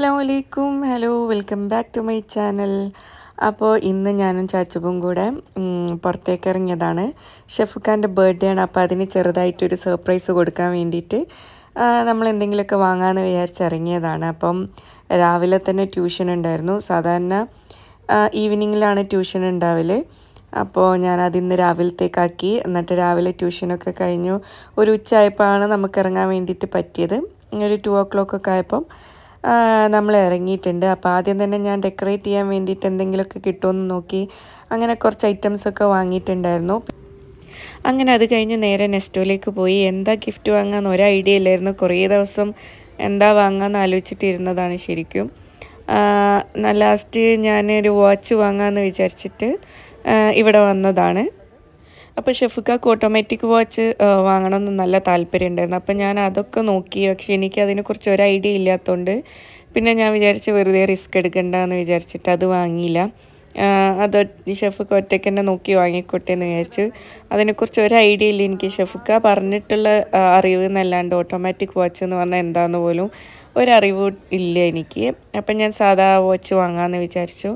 Assalamualaikum. Hello, welcome back to my channel. അപ്പോൾ ഇന്ന് ഞാനും ചാച്ചുവും കൂടെ പുറത്തേക്ക് ഇറങ്ങിയതാണ്. ഷെഫുഖാൻ്റെ ബർത്ത്ഡേ ആണ്. അപ്പോൾ അതിന് ചെറുതായിട്ടൊരു സർപ്രൈസ് കൊടുക്കാൻ വേണ്ടിയിട്ട് നമ്മൾ എന്തെങ്കിലുമൊക്കെ വാങ്ങാമെന്ന് വിചാരിച്ചിറങ്ങിയതാണ്. അപ്പം രാവിലെ തന്നെ ട്യൂഷൻ ഉണ്ടായിരുന്നു. സാധാരണ ഈവനിങ്ങിലാണ് ട്യൂഷൻ ഉണ്ടാവല്. അപ്പോൾ ഞാനതിന്ന് രാവിലത്തേക്കാക്കി. എന്നിട്ട് രാവിലെ ട്യൂഷനൊക്കെ കഴിഞ്ഞു ഒരു ഉച്ചയായപ്പോഴാണ് നമുക്ക് ഇറങ്ങാൻ വേണ്ടിയിട്ട് പറ്റിയത്. ഒരു 2 o'clock ഒക്കെ ആയപ്പം നമ്മൾ ഇറങ്ങിയിട്ടുണ്ട്. അപ്പോൾ ആദ്യം തന്നെ ഞാൻ ഡെക്കറേറ്റ് ചെയ്യാൻ വേണ്ടിയിട്ട് എന്തെങ്കിലുമൊക്കെ കിട്ടുമെന്ന് നോക്കി അങ്ങനെ കുറച്ച് ഐറ്റംസൊക്കെ വാങ്ങിയിട്ടുണ്ടായിരുന്നു. അങ്ങനെ അത് കഴിഞ്ഞ് നേരെ നെസ്റ്റോയിലേക്ക് പോയി. എന്താ ഗിഫ്റ്റ് വാങ്ങാമെന്ന് ഒരു ഐഡിയ ഇല്ലായിരുന്നു. കുറേ ദിവസം എന്താ വാങ്ങാമെന്ന് ആലോചിച്ചിട്ടിരുന്നതാണ് ശരിക്കും. ലാസ്റ്റ് ഞാനൊരു വാച്ച് വാങ്ങാമെന്ന് വിചാരിച്ചിട്ട് ഇവിടെ വന്നതാണ്. അപ്പോൾ ഷെഫുഖാക്ക് ഓട്ടോമാറ്റിക് വാച്ച് വാങ്ങണമെന്ന് നല്ല താല്പര്യം ഉണ്ടായിരുന്നു. അപ്പോൾ ഞാൻ അതൊക്കെ നോക്കി. പക്ഷേ എനിക്ക് അതിനെക്കുറിച്ച് ഒരു ഐഡിയ ഇല്ലാത്തതുകൊണ്ട് പിന്നെ ഞാൻ വിചാരിച്ച് വെറുതെ റിസ്ക് എടുക്കണ്ടെന്ന് വിചാരിച്ചിട്ട് അത് വാങ്ങിയില്ല. അത് ഷെഫുഖ ഒറ്റയ്ക്ക് തന്നെ നോക്കി വാങ്ങിക്കോട്ടെ എന്ന് വിചാരിച്ചു. അതിനെക്കുറിച്ച് ഒരു ഐഡിയ ഇല്ല എനിക്ക്. ഷെഫുഖ പറഞ്ഞിട്ടുള്ള അറിവ് എന്നല്ലാണ്ട് ഓട്ടോമാറ്റിക് വാച്ച് എന്ന് പറഞ്ഞാൽ എന്താണെന്ന് പോലും ഒരറിവ് ഇല്ല എനിക്ക്. അപ്പം ഞാൻ സാധാ വാച്ച് വാങ്ങാമെന്ന് വിചാരിച്ചു.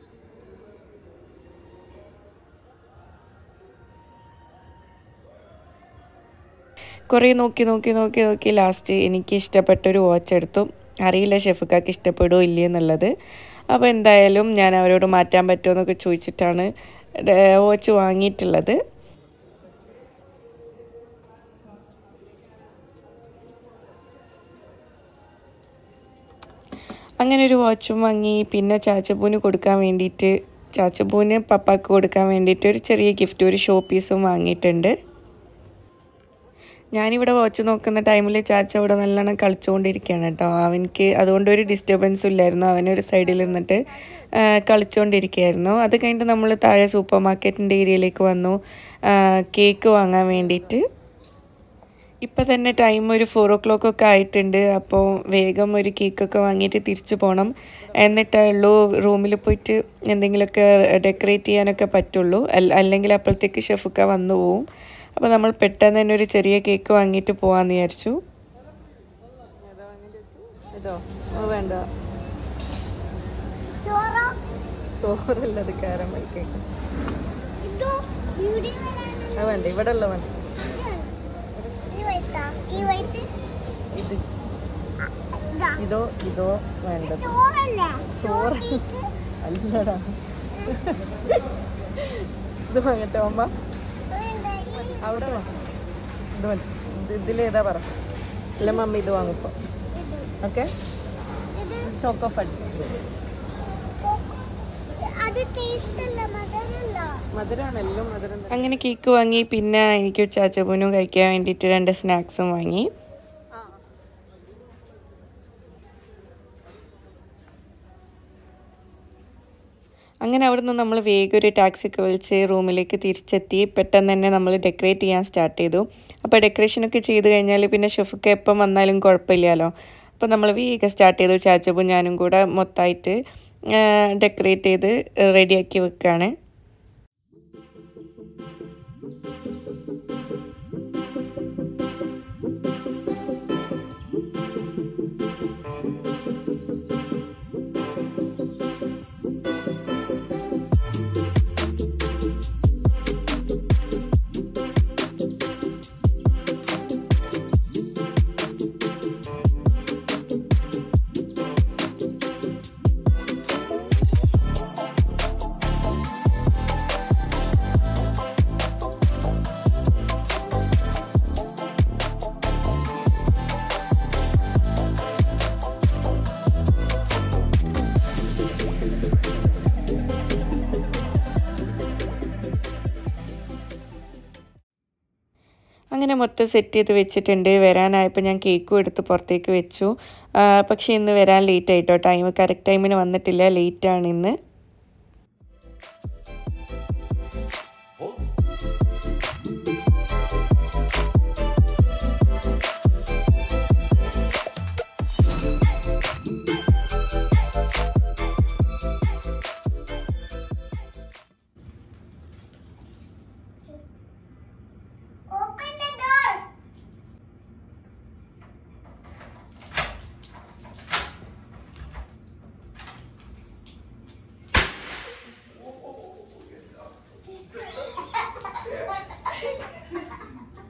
കുറേ നോക്കി ലാസ്റ്റ് എനിക്ക് ഇഷ്ടപ്പെട്ടൊരു വാച്ച് എടുത്തു. അറിയില്ല ഷെഫുഖാക്ക് ഇഷ്ടപ്പെടുമോ ഇല്ലേ എന്നുള്ളത്. അപ്പോൾ എന്തായാലും ഞാൻ അവരോട് മാറ്റാൻ പറ്റുമോ എന്നൊക്കെ ചോദിച്ചിട്ടാണ് വാച്ച് വാങ്ങിയിട്ടുള്ളത്. അങ്ങനെ ഒരു വാച്ചും വാങ്ങി. പിന്നെ ചാച്ചപ്പൂന് കൊടുക്കാൻ വേണ്ടിയിട്ട് ചാച്ചപ്പൂന് പപ്പാക്ക് കൊടുക്കാൻ വേണ്ടിയിട്ട് ഒരു ചെറിയ ഗിഫ്റ്റ്, ഒരു ഷോ പീസും വാങ്ങിയിട്ടുണ്ട്. ഞാനിവിടെ വാച്ച് നോക്കുന്ന ടൈമിൽ ചാച്ച ഇവിടെ നല്ലോണം കളിച്ചുകൊണ്ടിരിക്കുകയാണ് കേട്ടോ. അവനക്ക് അതുകൊണ്ട് ഒരു ഡിസ്റ്റർബൻസും ഇല്ലായിരുന്നു. അവനൊരു സൈഡിൽ നിന്നിട്ട് കളിച്ചുകൊണ്ടിരിക്കുകയായിരുന്നു. അത് കഴിഞ്ഞിട്ട് നമ്മൾ താഴെ സൂപ്പർ മാർക്കറ്റിൻ്റെ ഏരിയയിലേക്ക് വന്നു കേക്ക് വാങ്ങാൻ വേണ്ടിയിട്ട്. ഇപ്പം തന്നെ ടൈം ഒരു 4 o'clock ഒക്കെ ആയിട്ടുണ്ട്. അപ്പോൾ വേഗം ഒരു കേക്കൊക്കെ വാങ്ങിയിട്ട് തിരിച്ചു പോകണം. എന്നിട്ടുള്ളൂ റൂമിൽ പോയിട്ട് എന്തെങ്കിലുമൊക്കെ ഡെക്കറേറ്റ് ചെയ്യാനൊക്കെ പറ്റുള്ളൂ. അല്ലെങ്കിൽ അപ്പോഴത്തേക്ക് ഷെഫുഖ വന്നു പോവും. അപ്പോൾ നമ്മൾ പെട്ടെന്ന് തന്നെ ഒരു ചെറിയ കേക്ക് വാങ്ങിയിട്ട് പോകാമെന്ന് വിചാരിച്ചു. ഇതോ വേണ്ട, ചോറല്ലത് കാരമൽ കേക്ക്. അത് വേണ്ട, ഇവിടെ ഉള്ള വേണ്ട. ഇത് ഇതോ വേണ്ടത്. ചോറ് അല്ലടാ, ഇത് വാങ്ങട്ടെ അമ്മ. അവിടെ ഇത് ഇതിലേതാ പറ. അല്ല മമ്മി ഇത് വാങ്ങിപ്പോ. Okay, choco fudge. മധുരമാണെല്ലാം മധുരം. അങ്ങനെ കേക്ക് വാങ്ങി. പിന്നെ എനിക്ക് ചാച്ചപ്പൂനും കഴിക്കാൻ വേണ്ടിയിട്ട് 2 സ്നാക്സും വാങ്ങി. അങ്ങനെ അവിടെ നിന്ന് നമ്മൾ വേഗം ഒരു ടാക്സിയൊക്കെ വിളിച്ച് റൂമിലേക്ക് തിരിച്ചെത്തി. പെട്ടെന്ന് തന്നെ നമ്മൾ ഡെക്കറേറ്റ് ചെയ്യാൻ സ്റ്റാർട്ട് ചെയ്തു. അപ്പോൾ ഡെക്കറേഷനൊക്കെ ചെയ്ത് കഴിഞ്ഞാൽ പിന്നെ ഷെഫൊക്കെ എപ്പം വന്നാലും കുഴപ്പമില്ലല്ലോ. അപ്പോൾ നമ്മൾ വേഗം സ്റ്റാർട്ട് ചെയ്തു. ചാച്ചപ്പും ഞാനും കൂടെ മൊത്തമായിട്ട് ഡെക്കറേറ്റ് ചെയ്ത് റെഡിയാക്കി വെക്കുകയാണ്. അങ്ങനെ മൊത്തം സെറ്റ് ചെയ്ത് വെച്ചിട്ടുണ്ട്. വരാനായപ്പോൾ ഞാൻ കേക്കും എടുത്ത് പുറത്തേക്ക് വെച്ചു. പക്ഷേ ഇന്ന് വരാൻ ലേറ്റ് ആയിട്ടോ. കറക്റ്റ് ടൈമിന് വന്നിട്ടില്ല. ലേറ്റാണ് ഇന്ന്.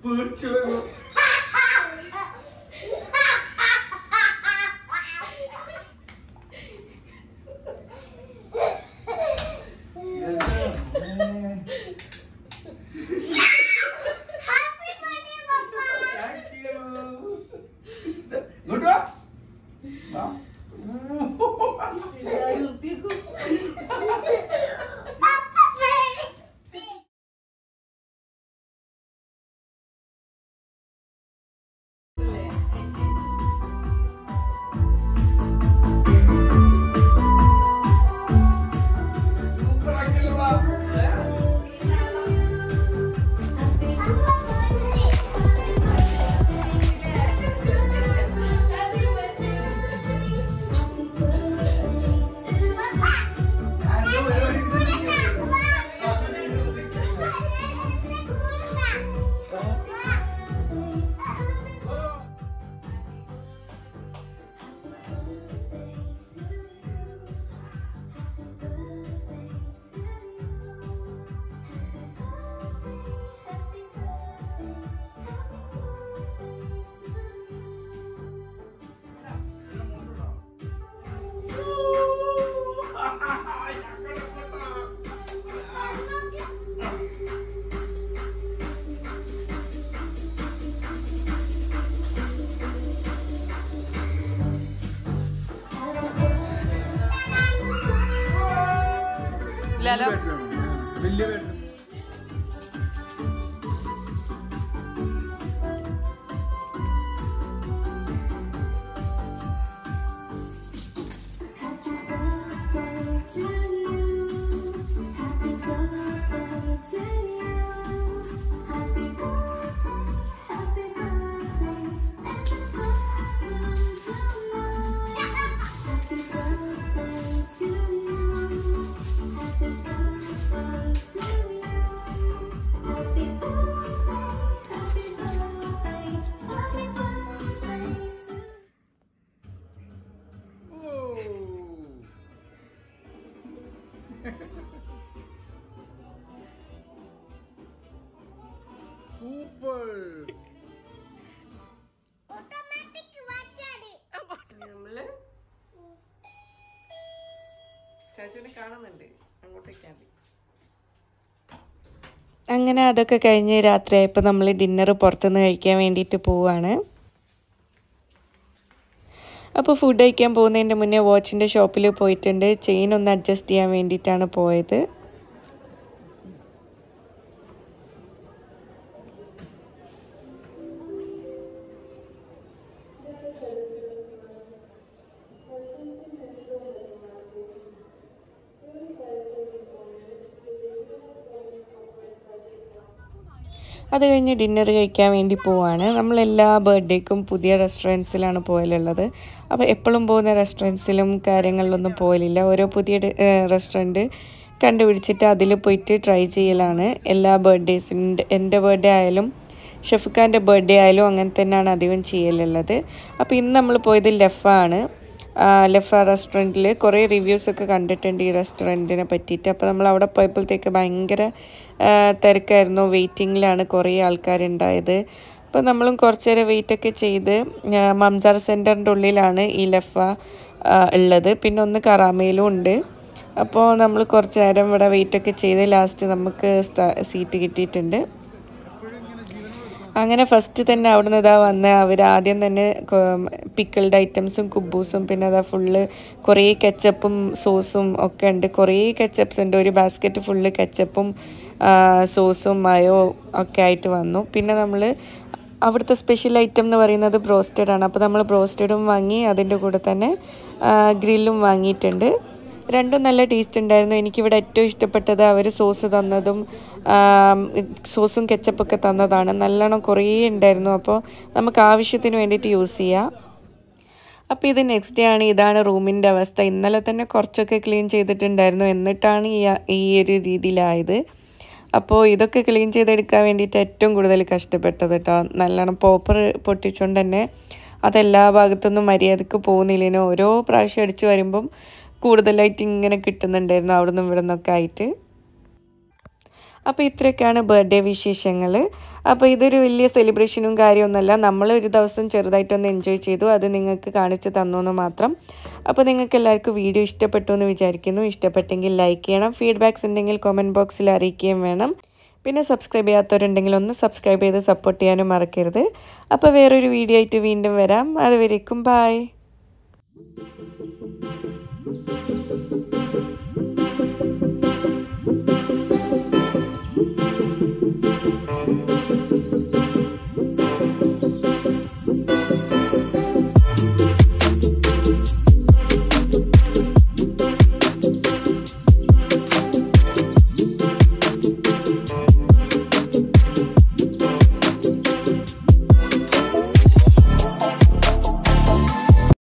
വലിയ ബെഡ്റൂം സൂപ്പർ നമ്മള് ചാച്ചുവിനെ കാണുന്നുണ്ട് അങ്ങോട്ടേക്കാ. അങ്ങനെ അതൊക്കെ കഴിഞ്ഞ് രാത്രിയായപ്പോൾ നമ്മൾ ഡിന്നർ പുറത്തുനിന്ന് കഴിക്കാൻ വേണ്ടിയിട്ട് പോവാണ്. അപ്പോൾ ഫുഡ് കഴിക്കാൻ പോകുന്നതിൻ്റെ മുന്നേ വാച്ചിൻ്റെ ഷോപ്പിൽ പോയിട്ടുണ്ട്. ചെയിൻ ഒന്ന് അഡ്ജസ്റ്റ് ചെയ്യാൻ വേണ്ടിയിട്ടാണ് പോയത്. അത് കഴിഞ്ഞ് ഡിന്നർ കഴിക്കാൻ വേണ്ടി പോവാണ്. നമ്മളെല്ലാ ബർത്ത്ഡേക്കും പുതിയ റെസ്റ്റോറൻറ്റ്സിലാണ് പോയാലുള്ളത്. അപ്പോൾ എപ്പോഴും പോകുന്ന റെസ്റ്റോറൻറ്റ്സിലും കാര്യങ്ങളിലൊന്നും പോയില്ല. ഓരോ പുതിയ റെസ്റ്റോറൻറ്റ് കണ്ടുപിടിച്ചിട്ട് അതിൽ പോയിട്ട് ട്രൈ ചെയ്യലാണ് എല്ലാ ബർത്ത്ഡേസിൻ്റെ. എൻ്റെ ബർത്ത്ഡേ ആയാലും ഷെഫ്ഖാൻ്റെ ബർത്ത്ഡേ ആയാലും അങ്ങനെ തന്നെയാണ് അധികം ചെയ്യലുള്ളത്. അപ്പോൾ ഇന്ന് നമ്മൾ പോയത് ലഫാണ്. ലഫ റെസ്റ്റോറൻറ്റിൽ കുറേ റിവ്യൂസൊക്കെ കണ്ടിട്ടുണ്ട് ഈ റെസ്റ്റോറൻറ്റിനെ പറ്റിയിട്ട്. അപ്പോൾ നമ്മൾ അവിടെ പോയപ്പോഴത്തേക്ക് ഭയങ്കര തിരക്കായിരുന്നു. വെയിറ്റിങ്ങിലാണ് കുറേ ആൾക്കാരുണ്ടായത്. അപ്പോൾ നമ്മളും കുറച്ച് നേരം വെയിറ്റൊക്കെ ചെയ്ത് മംസാർ സെൻറ്ററിൻ്റെ ഉള്ളിലാണ് ഈ ലഫ ഉള്ളത്. പിന്നെ ഒന്ന് കറാമയിലും ഉണ്ട്. അപ്പോൾ നമ്മൾ കുറച്ച് നേരം ഇവിടെ വെയിറ്റൊക്കെ ചെയ്ത് ലാസ്റ്റ് നമുക്ക് സീറ്റ് കിട്ടിയിട്ടുണ്ട്. അങ്ങനെ ഫസ്റ്റ് തന്നെ അവിടെ നിന്ന് ഇതാ വന്ന് അവർ ആദ്യം തന്നെ പിക്കിൾഡ് ഐറ്റംസും കുബൂസും പിന്നെ അതാ ഫുള്ള് കുറേ കെച്ചപ്പും സോസും ഒക്കെ ഉണ്ട്. കുറേ കെച്ചപ്സ് ഉണ്ട്. ഒരു ബാസ്ക്കറ്റ് ഫുള്ള് കെച്ചപ്പും സോസും മയോ ഒക്കെ ആയിട്ട് വന്നു. പിന്നെ നമ്മൾ അവിടുത്തെ സ്പെഷ്യൽ ഐറ്റം എന്ന് പറയുന്നത് ബ്രോസ്റ്റഡ് ആണ്. അപ്പോൾ നമ്മൾ ബ്രോസ്റ്റഡും വാങ്ങി അതിൻ്റെ കൂടെ തന്നെ ഗ്രില്ലും വാങ്ങിയിട്ടുണ്ട്. രണ്ടും നല്ല ടേസ്റ്റ് ഉണ്ടായിരുന്നു. എനിക്കിവിടെ ഏറ്റവും ഇഷ്ടപ്പെട്ടത് അവർ സോസ് തന്നതും സോസും കെച്ചപ്പൊക്കെ തന്നതാണ്. നല്ലോണം കുറേ ഉണ്ടായിരുന്നു. അപ്പോൾ നമുക്ക് ആവശ്യത്തിന് വേണ്ടിയിട്ട് യൂസ് ചെയ്യാം. അപ്പോൾ ഇത് നെക്സ്റ്റ് ഡേ ആണ്. ഇതാണ് റൂമിൻ്റെ അവസ്ഥ. ഇന്നലെ തന്നെ കുറച്ചൊക്കെ ക്ലീൻ ചെയ്തിട്ടുണ്ടായിരുന്നു. എന്നിട്ടാണ് ഈ ഒരു രീതിയിലായത്. അപ്പോൾ ഇതൊക്കെ ക്ലീൻ ചെയ്തെടുക്കാൻ വേണ്ടിയിട്ട് ഏറ്റവും കൂടുതൽ കഷ്ടപ്പെട്ടത് കേട്ടോ. നല്ലോണം പോപ്പർ പൊട്ടിച്ചുകൊണ്ട് തന്നെ അതെല്ലാ ഭാഗത്തൊന്നും മര്യാദക്ക് പോകുന്നില്ലേനോ. ഓരോ പ്രാവശ്യം അടിച്ചു വരുമ്പം കൂടുതലായിട്ട് ഇങ്ങനെ കിട്ടുന്നുണ്ടായിരുന്നു അവിടെ നിന്നും ഇവിടെ നിന്നൊക്കെ ആയിട്ട്. അപ്പോൾ ഇത്രയൊക്കെയാണ് ബർത്ത്ഡേ വിശേഷങ്ങൾ. അപ്പോൾ ഇതൊരു വലിയ സെലിബ്രേഷനും കാര്യമൊന്നുമല്ല, നമ്മളൊരു ദിവസം ചെറുതായിട്ടൊന്ന് എൻജോയ് ചെയ്തു, അത് നിങ്ങൾക്ക് കാണിച്ച് തന്നു എന്ന് മാത്രം. അപ്പോൾ നിങ്ങൾക്ക് എല്ലാവർക്കും വീഡിയോ ഇഷ്ടപ്പെട്ടു എന്ന് വിചാരിക്കുന്നു. ഇഷ്ടപ്പെട്ടെങ്കിൽ ലൈക്ക് ചെയ്യണം, ഫീഡ്ബാക്ക്സ് ഉണ്ടെങ്കിൽ കമൻറ്റ് ബോക്സിൽ അറിയിക്കുകയും വേണം. പിന്നെ സബ്സ്ക്രൈബ് ചെയ്യാത്തവരുണ്ടെങ്കിൽ ഒന്ന് സബ്സ്ക്രൈബ് ചെയ്ത് സപ്പോർട്ട് ചെയ്യാനും മറക്കരുത്. അപ്പോൾ വേറൊരു വീഡിയോ ആയിട്ട് വീണ്ടും വരാം. അതുവരേക്കും ബൈ.